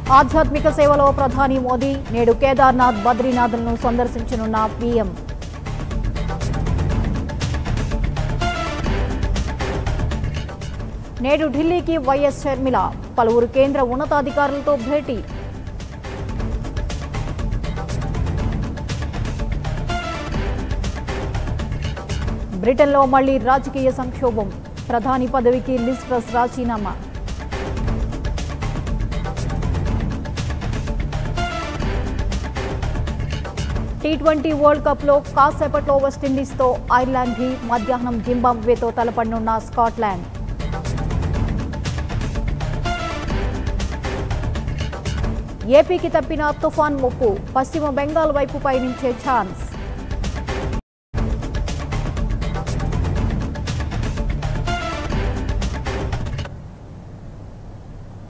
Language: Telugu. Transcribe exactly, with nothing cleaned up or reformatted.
ఆధ్యాత్మిక సేవలో ప్రధాని మోదీ నేడు కేదార్నాథ్ బద్రీనాథ్లను సందర్శించనున్న పీఎం. నేడు ఢిల్లీకి వైఎస్ షర్మిల పలువురు కేంద్ర ఉన్నతాధికారులతో భేటీ. బ్రిటన్లో మళ్లీ రాజకీయ సంక్షోభం. ప్రధాని పదవికి లిజ్ ట్రస్ రాజీనామా. టీ ట్వంటీ వరల్డ్ కప్లో కాసేపట్లో వెస్టిండీస్తో ఐర్లాండ్ ఢీ. మధ్యాహ్నం జింబాబ్వేతో తలపడనున్న స్కాట్లాండ్. ఏపీకి తప్పిన తుఫాన్ ముప్పు. పశ్చిమ బెంగాల్ వైపు పయనించే ఛాన్స్.